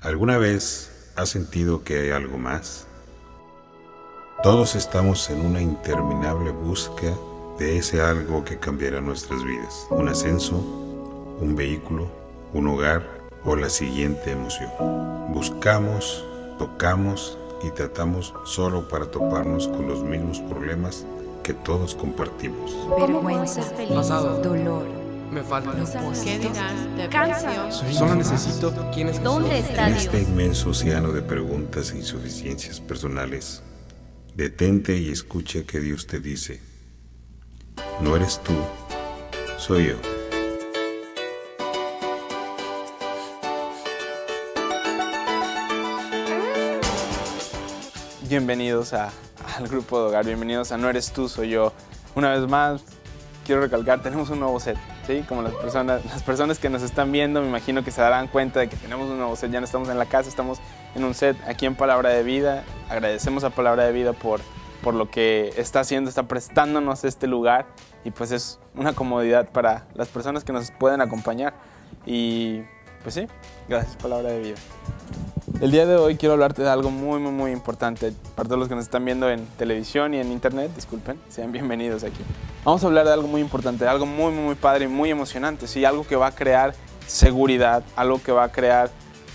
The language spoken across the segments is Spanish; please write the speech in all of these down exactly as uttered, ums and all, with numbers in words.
¿Alguna vez has sentido que hay algo más? Todos estamos en una interminable búsqueda de ese algo que cambiará nuestras vidas. Un ascenso, un vehículo, un hogar o la siguiente emoción. Buscamos, tocamos y tratamos solo para toparnos con los mismos problemas que todos compartimos. Vergüenza, pasado, dolor, me falta. ¿Qué dirán? Depresión. Solo necesito quién es ¿Dónde Jesús. está En Dios? este inmenso océano de preguntas e insuficiencias personales, detente y escucha que Dios te dice: no eres tú, soy yo. Bienvenidos a, al grupo de hogar, bienvenidos a No Eres Tú, Soy Yo. Una vez más, quiero recalcar, tenemos un nuevo set, ¿sí? Como las personas, las personas que nos están viendo, me imagino que se darán cuenta de que tenemos un nuevo set, ya no estamos en la casa, estamos en un set aquí en Palabra de Vida. Agradecemos a Palabra de Vida por, por lo que está haciendo, está prestándonos este lugar y pues es una comodidad para las personas que nos pueden acompañar. Y pues sí, gracias Palabra de Vida. El día de hoy quiero hablarte de algo muy, muy, muy importante. Para todos los que nos están viendo en televisión y en internet, disculpen, sean bienvenidos aquí. Vamos a hablar de algo muy importante, algo muy, muy, muy padre y muy emocionante, ¿sí? Algo que va a crear seguridad, algo que va a crear,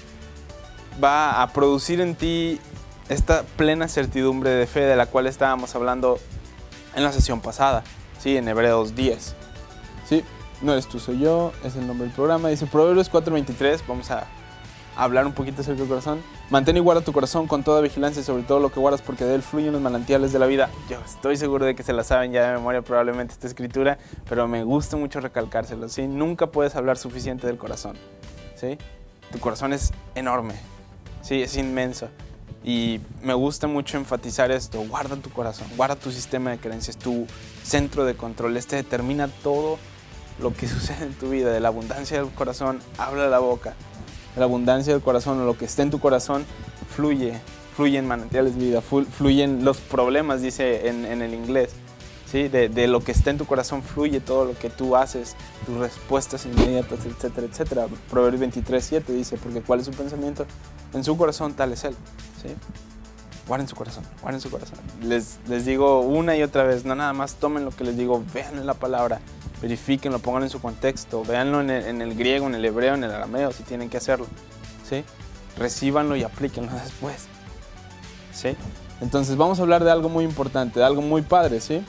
va a producir en ti esta plena certidumbre de fe de la cual estábamos hablando en la sesión pasada, ¿sí? En Hebreos diez. ¿Sí? No eres tú, soy yo, es el nombre del programa. Dice Proverbios cuatro veintitrés, vamos a hablar un poquito acerca del corazón. Mantén y guarda tu corazón con toda vigilancia, sobre todo lo que guardas, porque de él fluyen los manantiales de la vida. Yo estoy seguro de que se la saben ya de memoria probablemente esta escritura, pero me gusta mucho recalcárselo, ¿sí? Nunca puedes hablar suficiente del corazón, ¿sí? Tu corazón es enorme, ¿sí? Es inmenso. Y me gusta mucho enfatizar esto: guarda tu corazón, guarda tu sistema de creencias, tu centro de control. Este determina todo lo que sucede en tu vida. De la abundancia del corazón habla la boca. La abundancia del corazón, o lo que esté en tu corazón, fluye, fluyen manantiales de vida, fluyen los problemas, dice en, en el inglés, ¿sí? De, de lo que está en tu corazón fluye todo lo que tú haces, tus respuestas inmediatas, etcétera, etcétera. Proverbios veintitrés siete dice, porque cuál es su pensamiento, en su corazón tal es él, ¿sí? Guarden su corazón, guarden su corazón. Les, les digo una y otra vez, no nada más tomen lo que les digo, vean en la palabra, verifíquenlo, pónganlo en su contexto, véanlo en el, en el griego, en el hebreo, en el arameo, si tienen que hacerlo, ¿sí? Recíbanlo y aplíquenlo después, ¿sí? Entonces vamos a hablar de algo muy importante, de algo muy padre, ¿sí?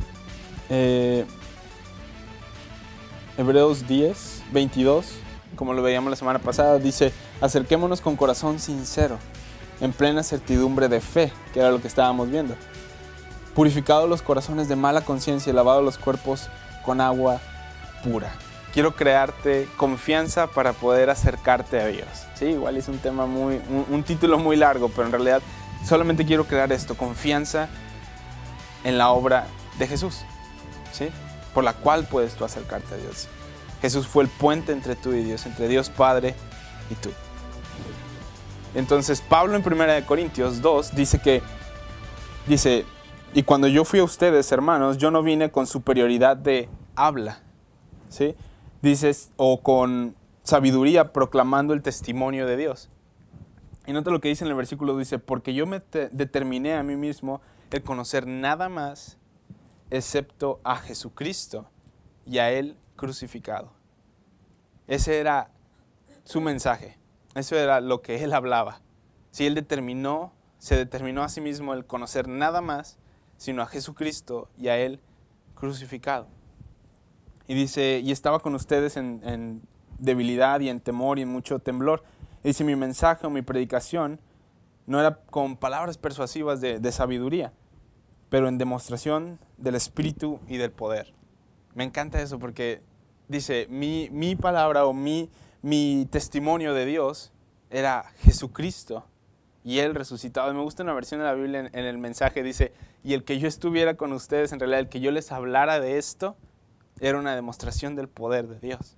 Eh, Hebreos diez, veintidós, como lo veíamos la semana pasada, dice: acerquémonos con corazón sincero, en plena certidumbre de fe, que era lo que estábamos viendo. Purificados los corazones de mala conciencia y lavados los cuerpos con agua pura. Quiero crearte confianza para poder acercarte a Dios. Sí, igual es un tema muy, un, un título muy largo, pero en realidad solamente quiero crear esto: confianza en la obra de Jesús, ¿sí? Por la cual puedes tú acercarte a Dios. Jesús fue el puente entre tú y Dios, entre Dios Padre y tú. Entonces Pablo en primera de Corintios dos dice que, dice, y cuando yo fui a ustedes, hermanos, yo no vine con superioridad de habla, ¿sí? Dices, o con sabiduría proclamando el testimonio de Dios. Y nota lo que dice en el versículo, dice, porque yo me te- determiné a mí mismo el conocer nada más excepto a Jesucristo y a Él crucificado. Ese era su mensaje, eso era lo que Él hablaba. Si Él determinó, se determinó a sí mismo el conocer nada más sino a Jesucristo y a Él crucificado. Y dice, y estaba con ustedes en, en debilidad y en temor y en mucho temblor. Y dice, mi mensaje o mi predicación no era con palabras persuasivas de, de sabiduría, pero en demostración del Espíritu y del poder. Me encanta eso porque dice, mi, mi palabra o mi, mi testimonio de Dios era Jesucristo y Él resucitado. Y me gusta una versión de la Biblia en, en el mensaje, dice, y el que yo estuviera con ustedes, en realidad el que yo les hablara de esto, era una demostración del poder de Dios.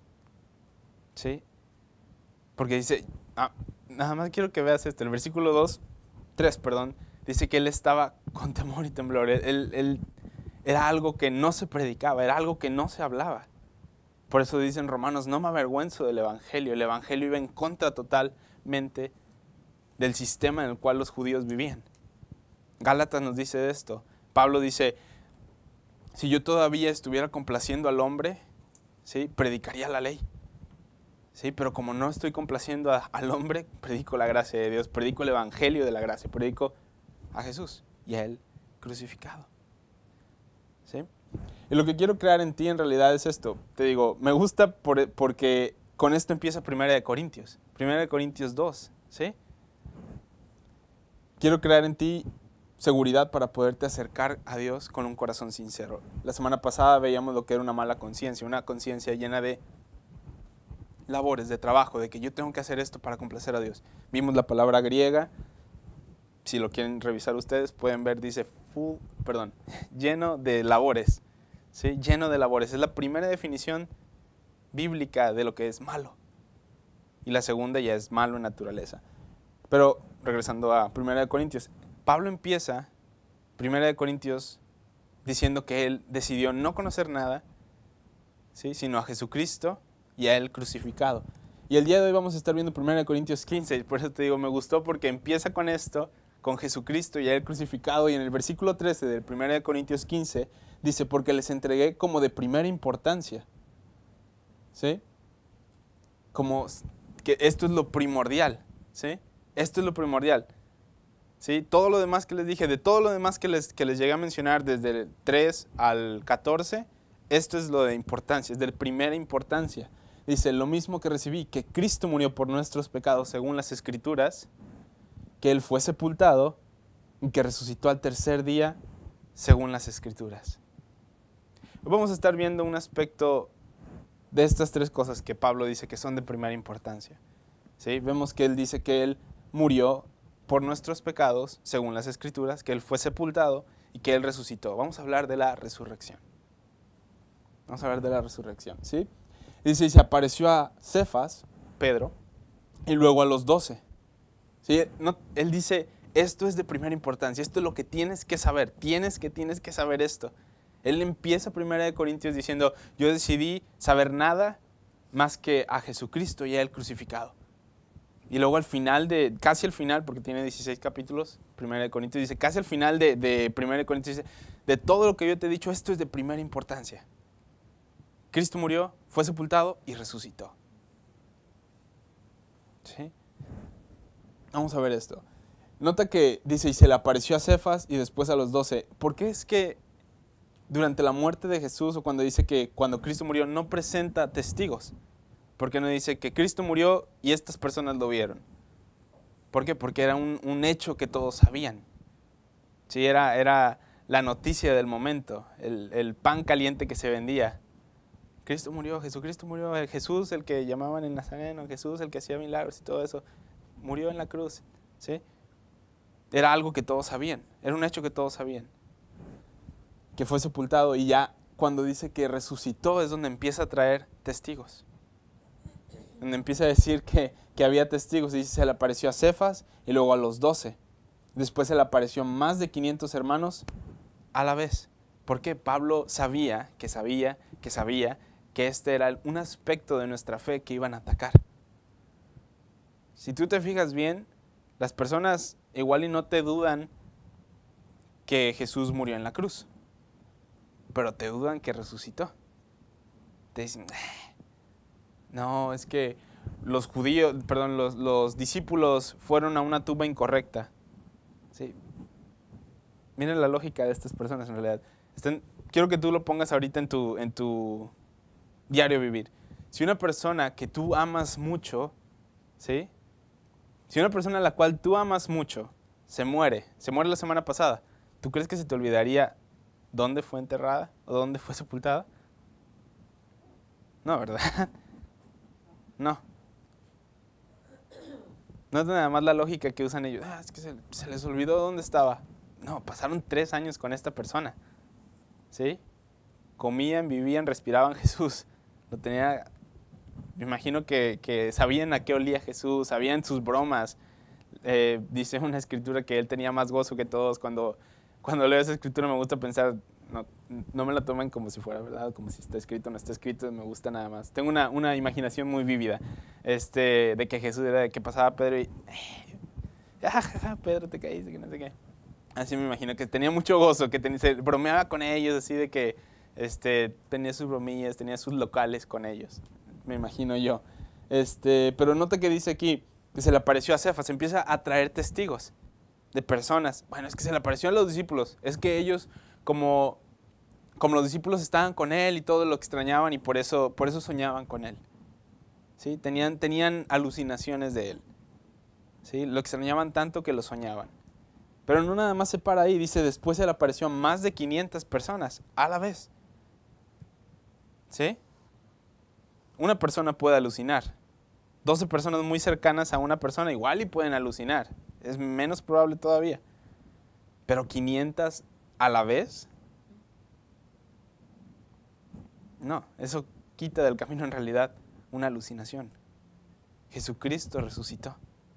¿Sí? Porque dice, ah, nada más quiero que veas esto, el versículo dos, tres, perdón, dice que Él estaba con temor y temblor. Él, él, él era algo que no se predicaba, era algo que no se hablaba. Por eso dicen Romanos, no me avergüenzo del Evangelio. El Evangelio iba en contra total totalmente del sistema en el cual los judíos vivían. Gálatas nos dice esto. Pablo dice, si yo todavía estuviera complaciendo al hombre, ¿sí?, predicaría la ley. ¿Sí? Pero como no estoy complaciendo a, al hombre, predico la gracia de Dios, predico el evangelio de la gracia, predico a Jesús y a Él crucificado. ¿Sí? Y lo que quiero crear en ti en realidad es esto. Te digo, me gusta por, porque con esto empieza Primera de Corintios. Primera de Corintios dos. ¿Sí? Quiero crear en ti seguridad para poderte acercar a Dios con un corazón sincero. La semana pasada veíamos lo que era una mala conciencia, una conciencia llena de labores, de trabajo, de que yo tengo que hacer esto para complacer a Dios. Vimos la palabra griega, si lo quieren revisar ustedes, pueden ver, dice full, perdón, lleno de labores, ¿sí? Lleno de labores. Es la primera definición bíblica de lo que es malo. Y la segunda ya es malo en naturaleza. Pero regresando a Primera de Corintios, Pablo empieza Primera de Corintios diciendo que él decidió no conocer nada, ¿sí?, sino a Jesucristo y a Él crucificado. Y el día de hoy vamos a estar viendo Primera de Corintios quince, por eso te digo, me gustó porque empieza con esto, con Jesucristo y a Él crucificado, y en el versículo trece del Primera de Corintios quince dice, porque les entregué como de primera importancia. ¿Sí? Como que esto es lo primordial, ¿sí? Esto es lo primordial. ¿Sí? Todo lo demás que les dije, de todo lo demás que les, que les llegué a mencionar desde el tres al catorce, esto es lo de importancia, es de primera importancia. Dice, lo mismo que recibí, que Cristo murió por nuestros pecados según las Escrituras, que Él fue sepultado y que resucitó al tercer día según las Escrituras. Hoy vamos a estar viendo un aspecto de estas tres cosas que Pablo dice que son de primera importancia. ¿Sí? Vemos que Él dice que Él murió por nuestros pecados según las Escrituras, que Él fue sepultado y que Él resucitó. Vamos a hablar de la resurrección. Vamos a hablar de la resurrección, ¿sí? Dice, y se apareció a Cefas, Pedro, y luego a los doce. ¿Sí? No, él dice, esto es de primera importancia, esto es lo que tienes que saber, tienes que, tienes que saber esto. Él empieza Primera de Corintios diciendo, yo decidí saber nada más que a Jesucristo y a Él crucificado. Y luego al final, de casi al final, porque tiene dieciséis capítulos, Primera de Corintios dice, casi al final de, de Primera de Corintios dice, de todo lo que yo te he dicho, esto es de primera importancia. Cristo murió, fue sepultado y resucitó. ¿Sí? Vamos a ver esto. Nota que dice, y se le apareció a Cefas y después a los doce. ¿Por qué es que durante la muerte de Jesús, o cuando dice que cuando Cristo murió, no presenta testigos? ¿Por qué no dice que Cristo murió y estas personas lo vieron? ¿Por qué? Porque era un, un hecho que todos sabían. Sí, era, era la noticia del momento, el, el pan caliente que se vendía. Cristo murió, Jesucristo murió, Jesús, el que llamaban el Nazareno, Jesús, el que hacía milagros y todo eso, murió en la cruz, ¿sí? Era algo que todos sabían, era un hecho que todos sabían. Que fue sepultado y ya cuando dice que resucitó es donde empieza a traer testigos. Donde empieza a decir que, que había testigos. Dice, se le apareció a Cefas y luego a los doce. Después se le apareció más de quinientos hermanos a la vez. Porque Pablo sabía, que sabía, que sabía que este era un aspecto de nuestra fe que iban a atacar. Si tú te fijas bien, las personas igual y no te dudan que Jesús murió en la cruz, pero te dudan que resucitó. Te dicen, no, es que los judíos, perdón, los, los discípulos fueron a una tumba incorrecta. Sí. Miren la lógica de estas personas en realidad. Están, quiero que tú lo pongas ahorita en tu, en tu diario vivir. Si una persona que tú amas mucho, ¿sí? Si una persona a la cual tú amas mucho se muere, se muere la semana pasada, ¿tú crees que se te olvidaría dónde fue enterrada o dónde fue sepultada? No, ¿verdad? No. No es nada más la lógica que usan ellos. Ah, es que se, se les olvidó dónde estaba. No, pasaron tres años con esta persona. ¿Sí? Comían, vivían, respiraban Jesús. Lo tenía, me imagino que, que sabían a qué olía Jesús, sabían sus bromas. Eh, dice una escritura que él tenía más gozo que todos. Cuando, cuando leo esa escritura me gusta pensar, no, no me lo tomen como si fuera verdad, como si está escrito o no está escrito, me gusta nada más. Tengo una, una imaginación muy vívida este, de que Jesús era de que pasaba Pedro y... Ah, ja, Pedro, te caíste, que no sé qué. Así me imagino que tenía mucho gozo, que tenía, se bromeaba con ellos, así de que este, tenía sus bromillas, tenía sus locales con ellos, me imagino yo. Este, pero nota que dice aquí que se le apareció a Cefas, empieza a traer testigos de personas. Bueno, es que se le apareció a los discípulos, es que ellos, como, como los discípulos estaban con él y todo lo extrañaban y por eso, por eso soñaban con él. ¿Sí? Tenían, tenían alucinaciones de él. ¿Sí? Lo extrañaban tanto que lo soñaban. Pero no nada más se para ahí, dice, después se le apareció a más de quinientas personas a la vez. ¿Sí? Una persona puede alucinar. doce personas muy cercanas a una persona igual y pueden alucinar. Es menos probable todavía. Pero quinientas a la vez, no, eso quita del camino en realidad una alucinación. Jesucristo resucitó.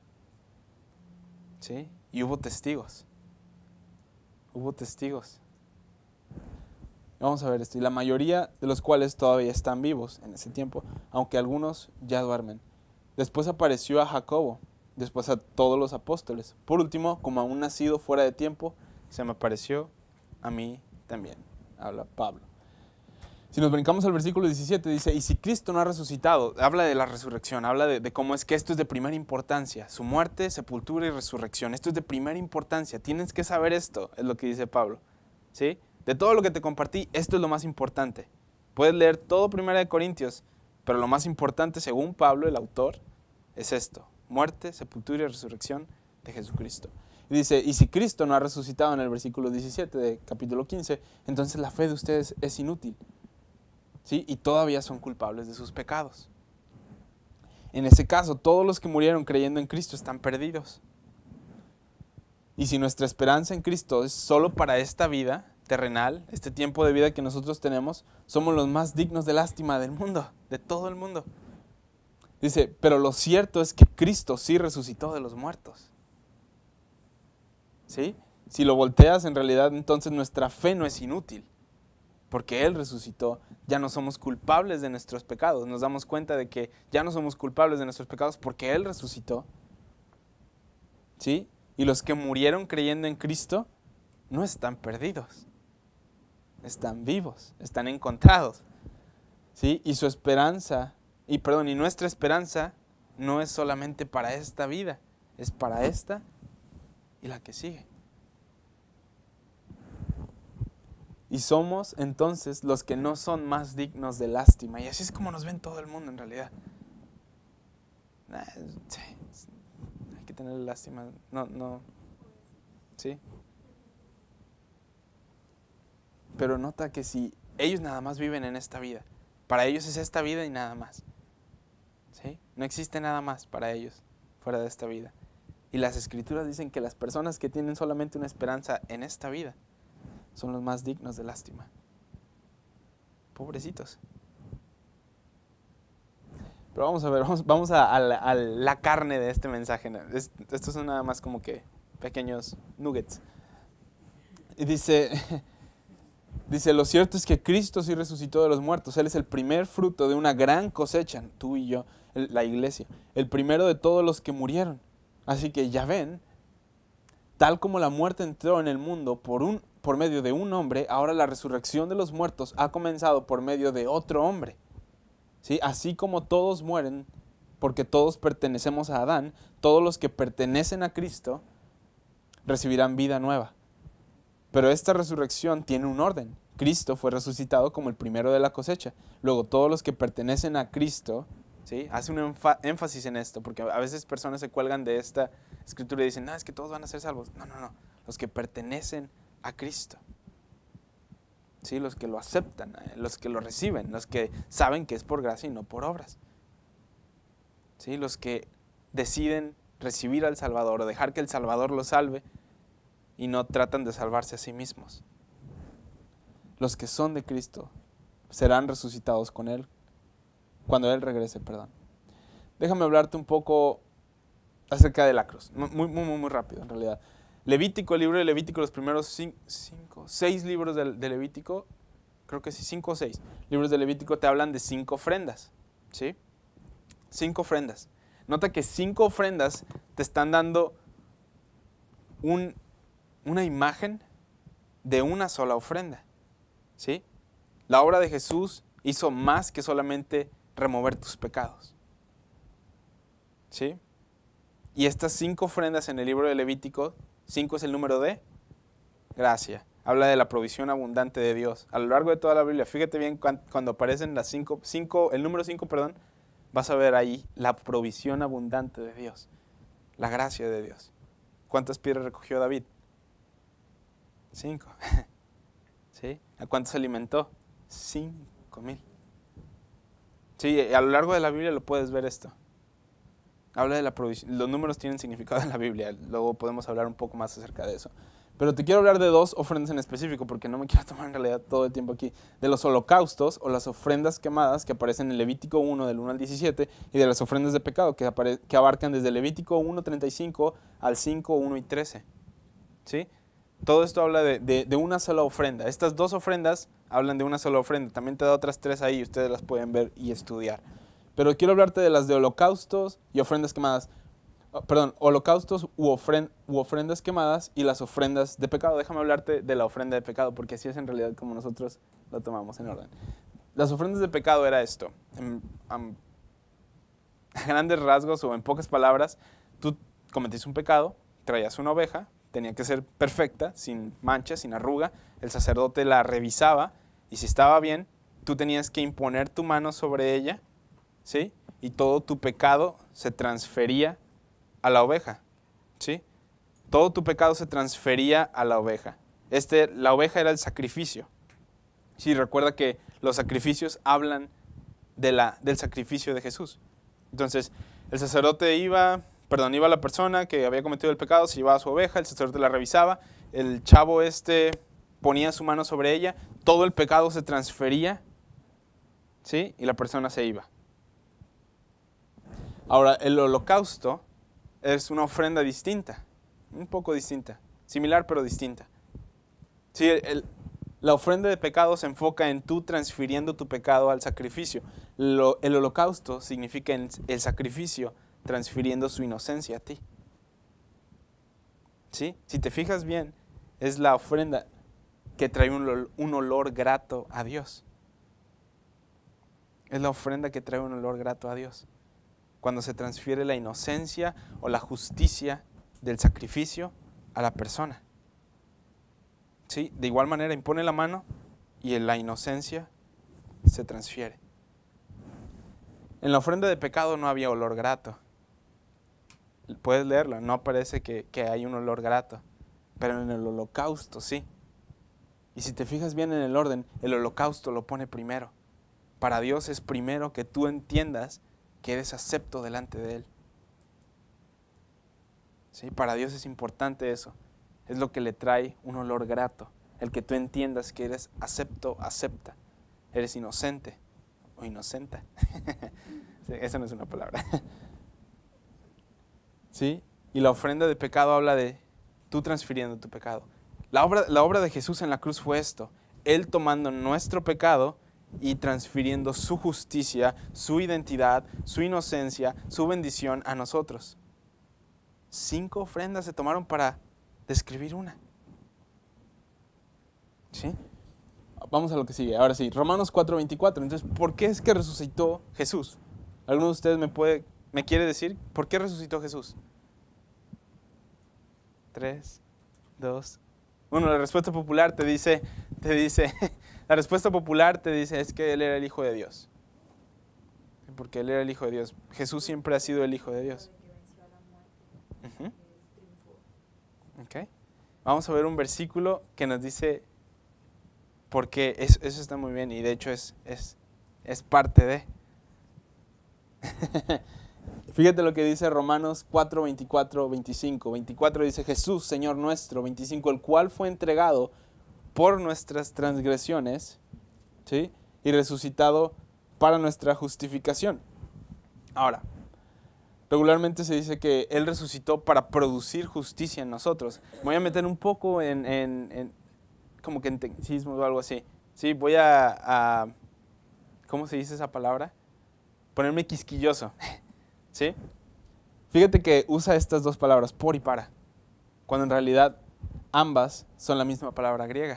¿Sí? Y hubo testigos. Hubo testigos. Vamos a ver esto. Y la mayoría de los cuales todavía están vivos en ese tiempo, aunque algunos ya duermen. Después apareció a Jacobo, después a todos los apóstoles. Por último, como a un nacido fuera de tiempo, se me apareció a mí también. Habla Pablo. Si nos brincamos al versículo diecisiete, dice, y si Cristo no ha resucitado, habla de la resurrección, habla de, de cómo es que esto es de primera importancia, su muerte, sepultura y resurrección, esto es de primera importancia, tienes que saber esto, es lo que dice Pablo, ¿sí? De todo lo que te compartí, esto es lo más importante. Puedes leer todo primera de Corintios, pero lo más importante, según Pablo, el autor, es esto, muerte, sepultura y resurrección de Jesucristo. Y dice, y si Cristo no ha resucitado en el versículo diecisiete de capítulo quince, entonces la fe de ustedes es inútil. ¿Sí? Y todavía son culpables de sus pecados. En ese caso, todos los que murieron creyendo en Cristo están perdidos. Y si nuestra esperanza en Cristo es solo para esta vida terrenal, este tiempo de vida que nosotros tenemos, somos los más dignos de lástima del mundo, de todo el mundo. Dice, pero lo cierto es que Cristo sí resucitó de los muertos. ¿Sí? Si lo volteas, en realidad, entonces nuestra fe no es inútil. Porque Él resucitó, ya no somos culpables de nuestros pecados. Nos damos cuenta de que ya no somos culpables de nuestros pecados porque Él resucitó. ¿Sí? Y los que murieron creyendo en Cristo no están perdidos. Están vivos, están encontrados. ¿Sí? Y su esperanza, y perdón, y nuestra esperanza no es solamente para esta vida, es para esta y la que sigue. Y somos entonces los que no son más dignos de lástima. Y así es como nos ven todo el mundo en realidad. Sí, hay que tener lástima. No, no. Sí. Pero nota que si ellos nada más viven en esta vida, para ellos es esta vida y nada más. ¿Sí? No existe nada más para ellos fuera de esta vida. Y las Escrituras dicen que las personas que tienen solamente una esperanza en esta vida son los más dignos de lástima. Pobrecitos. Pero vamos a ver, vamos, vamos a, a, la, a la carne de este mensaje. Es, estos son nada más como que pequeños nuggets. Y dice, dice, lo cierto es que Cristo sí resucitó de los muertos. Él es el primer fruto de una gran cosecha, tú y yo, el, la iglesia. El primero de todos los que murieron. Así que ya ven, tal como la muerte entró en el mundo por un por medio de un hombre, ahora la resurrección de los muertos ha comenzado por medio de otro hombre. ¿Sí? Así como todos mueren, porque todos pertenecemos a Adán, todos los que pertenecen a Cristo recibirán vida nueva. Pero esta resurrección tiene un orden. Cristo fue resucitado como el primero de la cosecha. Luego todos los que pertenecen a Cristo, ¿sí? Hace un énfasis en esto, porque a veces personas se cuelgan de esta escritura y dicen, no, es que todos van a ser salvos. No, no, no. Los que pertenecen a Cristo. ¿Sí? Los que lo aceptan, los que lo reciben, los que saben que es por gracia y no por obras. ¿Sí? Los que deciden recibir al Salvador o dejar que el Salvador los salve y no tratan de salvarse a sí mismos. Los que son de Cristo serán resucitados con Él cuando Él regrese, perdón. Déjame hablarte un poco acerca de la cruz, muy, muy, muy, muy rápido en realidad. Levítico, el libro de Levítico, los primeros cinco, cinco seis libros de, de Levítico, creo que sí, cinco o seis libros de Levítico te hablan de cinco ofrendas, ¿sí? Cinco ofrendas. Nota que cinco ofrendas te están dando un, una imagen de una sola ofrenda, ¿sí? La obra de Jesús hizo más que solamente remover tus pecados, ¿sí? Y estas cinco ofrendas en el libro de Levítico, cinco es el número de gracia. Habla de la provisión abundante de Dios. A lo largo de toda la Biblia, fíjate bien cuando aparecen las cinco, cinco, el número cinco, perdón, vas a ver ahí la provisión abundante de Dios, la gracia de Dios. ¿Cuántas piedras recogió David? Cinco. ¿Sí? ¿A cuántos se alimentó? Cinco mil. Sí, a lo largo de la Biblia lo puedes ver esto. Habla de la provisión. Los números tienen significado en la Biblia. Luego podemos hablar un poco más acerca de eso. Pero te quiero hablar de dos ofrendas en específico, porque no me quiero tomar en realidad todo el tiempo aquí. De los holocaustos o las ofrendas quemadas que aparecen en Levítico uno, del uno al diecisiete, y de las ofrendas de pecado que, apare- que abarcan desde Levítico uno, treinta y cinco al cinco, uno y trece. ¿Sí? Todo esto habla de, de, de una sola ofrenda. Estas dos ofrendas hablan de una sola ofrenda. También te da otras tres ahí, ustedes las pueden ver y estudiar. Pero quiero hablarte de las de holocaustos y ofrendas quemadas. Perdón, holocaustos u, ofren, u ofrendas quemadas y las ofrendas de pecado. Déjame hablarte de la ofrenda de pecado, porque así es en realidad como nosotros lo tomamos en orden. Las ofrendas de pecado era esto. En, um, a grandes rasgos o en pocas palabras, tú cometiste un pecado, traías una oveja, tenía que ser perfecta, sin mancha, sin arruga. El sacerdote la revisaba y si estaba bien, tú tenías que imponer tu mano sobre ella, ¿sí? Y todo tu pecado se transfería a la oveja, ¿sí? Todo tu pecado se transfería a la oveja. Este, la oveja era el sacrificio. Sí, recuerda que los sacrificios hablan de la, del sacrificio de Jesús. Entonces, el sacerdote iba, perdón, iba a la persona que había cometido el pecado, se llevaba a su oveja, el sacerdote la revisaba, el chavo este ponía su mano sobre ella, todo el pecado se transfería, ¿sí? Y la persona se iba. Ahora, el holocausto es una ofrenda distinta, un poco distinta, similar pero distinta. Sí, el, la ofrenda de pecado se enfoca en tú transfiriendo tu pecado al sacrificio. Lo, el holocausto significa el, el sacrificio transfiriendo su inocencia a ti. ¿Sí? Si te fijas bien, es la ofrenda que trae un, un olor grato a Dios. Es la ofrenda que trae un olor grato a Dios. Cuando se transfiere la inocencia o la justicia del sacrificio a la persona. ¿Sí? De igual manera impone la mano y en la inocencia se transfiere. En la ofrenda de pecado no había olor grato. Puedes leerlo, no parece que, que hay un olor grato, pero en el holocausto sí. Y si te fijas bien en el orden, el holocausto lo pone primero. Para Dios es primero que tú entiendas que eres acepto delante de Él. ¿Sí? Para Dios es importante eso. Es lo que le trae un olor grato. El que tú entiendas que eres acepto, acepta. Eres inocente o inocenta. Sí, esa no es una palabra. ¿Sí? Y la ofrenda de pecado habla de tú transfiriendo tu pecado. La obra, la obra de Jesús en la cruz fue esto. Él tomando nuestro pecado y transfiriendo su justicia, su identidad, su inocencia, su bendición a nosotros. Cinco ofrendas se tomaron para describir una. ¿Sí? Vamos a lo que sigue. Ahora sí, Romanos cuatro veinticuatro. Entonces, ¿por qué es que resucitó Jesús? ¿Alguno de ustedes me puede, me quiere decir por qué resucitó Jesús? Tres, dos, uno. La respuesta popular te dice, te dice... La respuesta popular te dice es que Él era el Hijo de Dios. Porque Él era el Hijo de Dios. Jesús siempre ha sido el Hijo de Dios. Uh-huh. Okay. Vamos a ver un versículo que nos dice, porque eso, eso está muy bien y de hecho es, es, es parte de. Fíjate lo que dice Romanos cuatro, veinticuatro, veinticinco. veinticuatro dice Jesús, Señor nuestro. veinticinco, el cual fue entregado por nuestras transgresiones, ¿sí? Y resucitado para nuestra justificación. Ahora, regularmente se dice que Él resucitó para producir justicia en nosotros. Me voy a meter un poco en, en, en como que en tecnicismo o algo así. Sí, voy a, a, ¿cómo se dice esa palabra? Ponerme quisquilloso, ¿sí? Fíjate que usa estas dos palabras, por y para, cuando en realidad ambas son la misma palabra griega.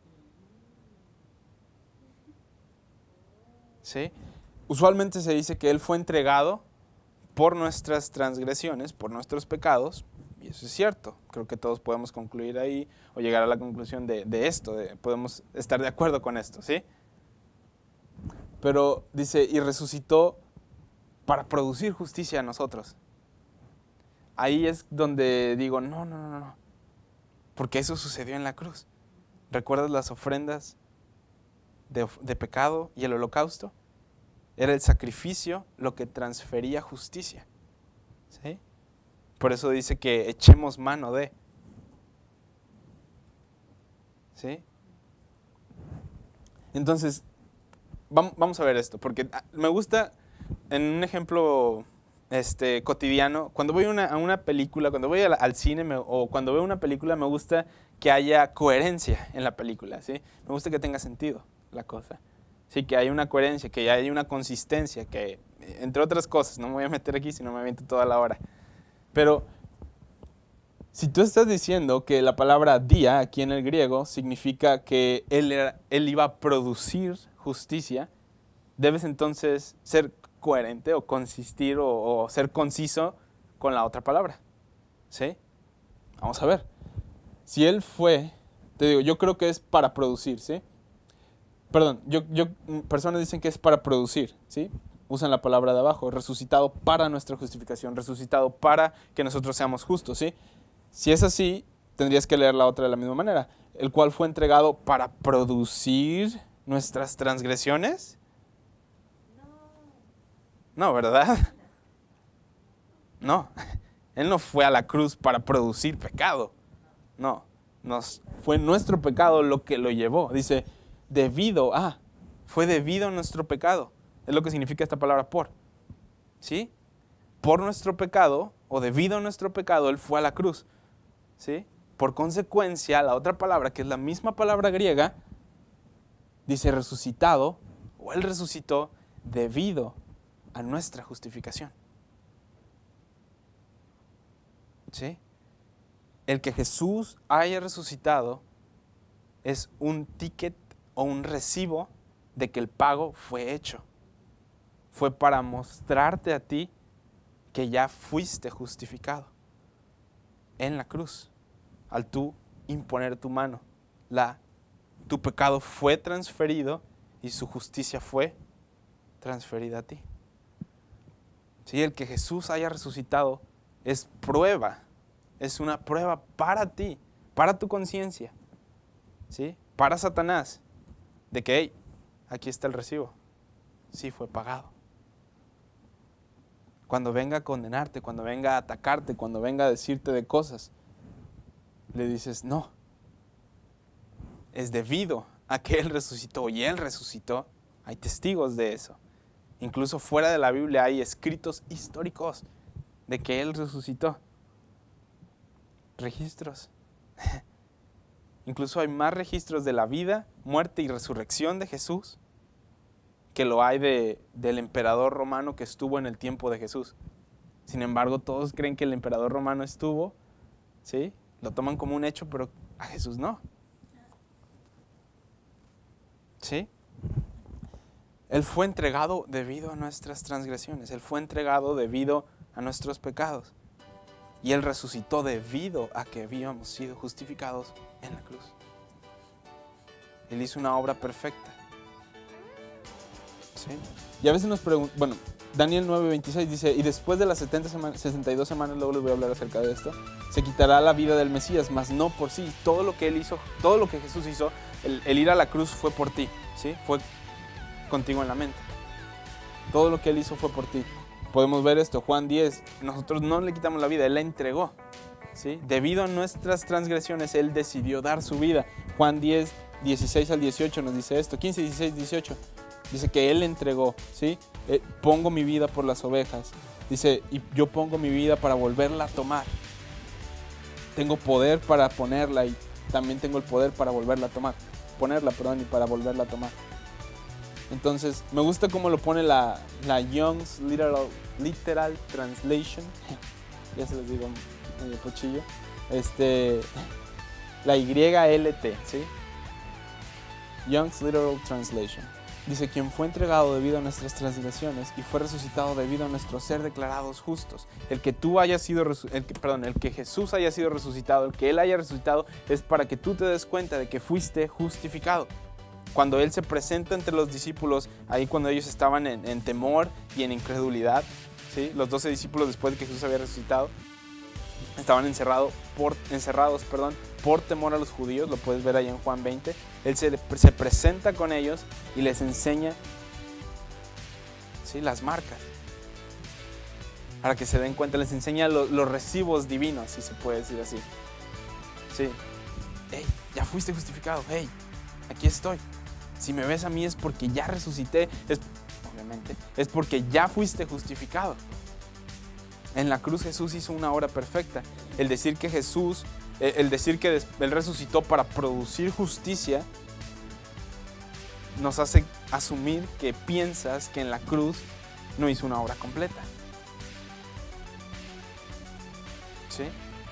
¿Sí? Usualmente se dice que Él fue entregado por nuestras transgresiones, por nuestros pecados, y eso es cierto. Creo que todos podemos concluir ahí o llegar a la conclusión de, de esto, de, podemos estar de acuerdo con esto, ¿sí? Pero dice, y resucitó para producir justicia a nosotros. Ahí es donde digo, no, no, no, no, porque eso sucedió en la cruz. ¿Recuerdas las ofrendas de, de pecado y el holocausto? Era el sacrificio lo que transfería justicia, ¿sí? Por eso dice que echemos mano de, ¿sí? Entonces, vamos a ver esto, porque me gusta, en un ejemplo este, cotidiano, cuando voy a una, a una película, cuando voy al, al cine me, o cuando veo una película, me gusta que haya coherencia en la película, ¿sí? Me gusta que tenga sentido la cosa. Sí, que haya una coherencia, que haya una consistencia, que, entre otras cosas, no me voy a meter aquí si no me aviento toda la hora. Pero, si tú estás diciendo que la palabra día, aquí en el griego, significa que él, era, él iba a producir justicia, debes entonces ser coherente o consistir o, o ser conciso con la otra palabra, ¿sí? Vamos a ver. Si él fue, te digo, yo creo que es para producir, ¿sí? Perdón, yo, yo, personas dicen que es para producir, ¿sí? Usan la palabra de abajo, resucitado para nuestra justificación, resucitado para que nosotros seamos justos, ¿sí? Si es así, tendrías que leer la otra de la misma manera, el cual fue entregado para producir nuestras transgresiones. No, ¿verdad? No, Él no fue a la cruz para producir pecado, no, nos, fue nuestro pecado lo que lo llevó, dice, debido a, fue debido a nuestro pecado. Es lo que significa esta palabra por. ¿Sí? Por nuestro pecado, o debido a nuestro pecado, Él fue a la cruz. ¿Sí? Por consecuencia, la otra palabra, que es la misma palabra griega, dice resucitado, o Él resucitó debido a nuestra justificación. ¿Sí? El que Jesús haya resucitado es un ticket o un recibo de que el pago fue hecho. Fue para mostrarte a ti que ya fuiste justificado en la cruz. Al tú imponer tu mano, la, tu pecado fue transferido y su justicia fue transferida a ti. Sí, el que Jesús haya resucitado es prueba, es una prueba para ti, para tu conciencia, ¿sí? Para Satanás, de que, hey, aquí está el recibo, sí fue pagado. Cuando venga a condenarte, cuando venga a atacarte, cuando venga a decirte de cosas, le dices, no, es debido a que Él resucitó y Él resucitó. Hay testigos de eso. Incluso fuera de la Biblia hay escritos históricos de que Él resucitó. Registros. Incluso hay más registros de la vida, muerte y resurrección de Jesús que lo hay de, del emperador romano que estuvo en el tiempo de Jesús. Sin embargo, todos creen que el emperador romano estuvo, ¿sí? Lo toman como un hecho, pero a Jesús no. ¿Sí? Él fue entregado debido a nuestras transgresiones. Él fue entregado debido a nuestros pecados. Y Él resucitó debido a que habíamos sido justificados en la cruz. Él hizo una obra perfecta. ¿Sí? Y a veces nos preguntan, bueno, Daniel nueve veintiséis dice, y después de las setenta semanas, sesenta y dos semanas, luego les voy a hablar acerca de esto, se quitará la vida del Mesías, mas no por sí. Todo lo que Él hizo, todo lo que Jesús hizo, el, el ir a la cruz fue por ti, ¿sí? Fue contigo en la mente. Todo lo que Él hizo fue por ti. Podemos ver esto, Juan diez, nosotros no le quitamos la vida, Él la entregó, ¿sí? Debido a nuestras transgresiones, Él decidió dar su vida. Juan diez, dieciséis al dieciocho nos dice esto, quince, dieciséis, dieciocho. Dice que Él entregó, ¿sí? eh, pongo mi vida por las ovejas. Dice, y yo pongo mi vida para volverla a tomar. Tengo poder para ponerla y también tengo el poder para volverla a tomar. Ponerla, perdón, y para volverla a tomar. Entonces, me gusta cómo lo pone la, la Young's Literal, Literal Translation. Ya se los digo medio pochillo. Este, la Y L T, ¿sí? Young's Literal Translation. Dice, quien fue entregado debido a nuestras transgresiones y fue resucitado debido a nuestro ser declarados justos. El que tú hayas sido, el que, perdón, el que Jesús haya sido resucitado, el que Él haya resucitado, es para que tú te des cuenta de que fuiste justificado. Cuando Él se presenta entre los discípulos, ahí cuando ellos estaban en, en temor y en incredulidad, ¿sí? Los doce discípulos después de que Jesús había resucitado, estaban encerrado por, encerrados perdón, por temor a los judíos, lo puedes ver ahí en Juan veinte. Él se, se presenta con ellos y les enseña, ¿sí?, las marcas. Para que se den cuenta, les enseña lo, los recibos divinos, si se puede decir así. Sí. Hey, ya fuiste justificado, hey, aquí estoy. Si me ves a mí es porque ya resucité, es, obviamente, es porque ya fuiste justificado. En la cruz Jesús hizo una obra perfecta. El decir que Jesús, el decir que Él resucitó para producir justicia, nos hace asumir que piensas que en la cruz no hizo una obra completa. ¿Sí?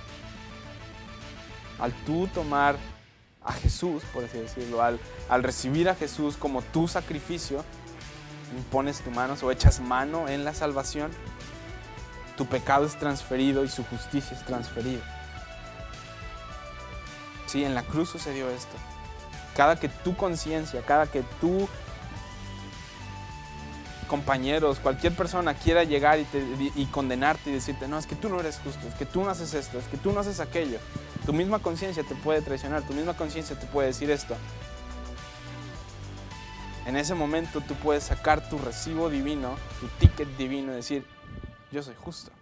Al tú tomar a Jesús, por así decirlo, al, al recibir a Jesús como tu sacrificio, impones tu mano o echas mano en la salvación, tu pecado es transferido y su justicia es transferida. Sí, en la cruz sucedió esto. Cada que tu conciencia, cada que tu compañeros, cualquier persona quiera llegar y, te, y condenarte y decirte, no, es que tú no eres justo, es que tú no haces esto, es que tú no haces aquello. Tu misma conciencia te puede traicionar, tu misma conciencia te puede decir esto. En ese momento tú puedes sacar tu recibo divino, tu ticket divino y decir, yo soy justo.